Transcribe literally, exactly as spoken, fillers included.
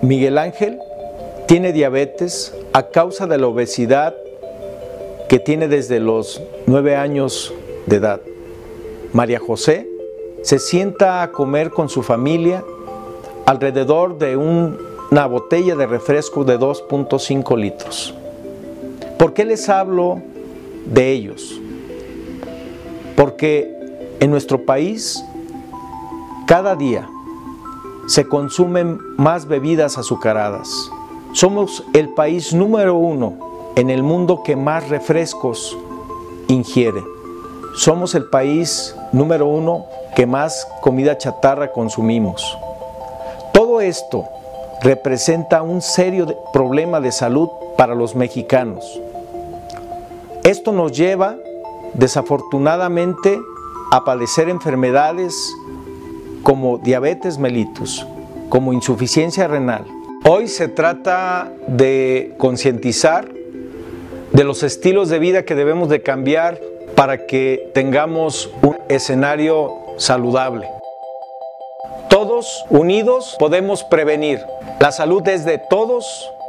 Miguel Ángel tiene diabetes a causa de la obesidad que tiene desde los nueve años de edad. María José se sienta a comer con su familia alrededor de un, una botella de refresco de dos punto cinco litros. ¿Por qué les hablo de ellos? Porque en nuestro país cada día se consumen más bebidas azucaradas. Somos el país número uno en el mundo que más refrescos ingiere. Somos el país número uno que más comida chatarra consumimos. Todo esto representa un serio problema de salud para los mexicanos. Esto nos lleva, desafortunadamente, a padecer enfermedades como diabetes mellitus, como insuficiencia renal. Hoy se trata de concientizar de los estilos de vida que debemos de cambiar para que tengamos un escenario saludable. Todos unidos podemos prevenir. La salud es de todos